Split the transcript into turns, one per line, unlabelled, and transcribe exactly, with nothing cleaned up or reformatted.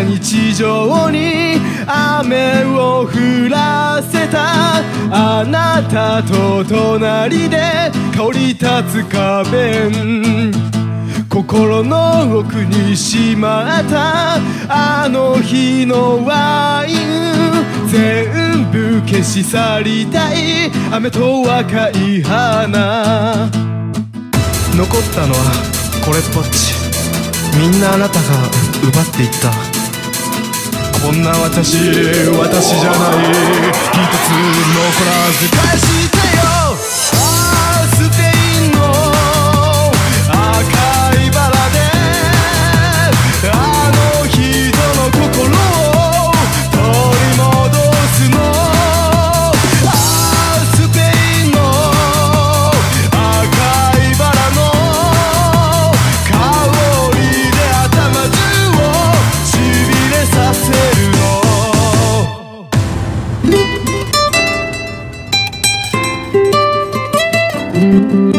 日常に雨を降らせたあなたと隣で香り立つ花弁、心の奥にしまったあの日のワイン全部消し去りたい雨と赤い花。残ったのはこれっぽっち、みんなあなたが奪っていった。こんな私、私じゃない、一つ残らず返してよ。ああスペインの赤いバラであの人の心を取り戻すの。ああスペインの赤いバラの香りで頭中をしびれさせるの。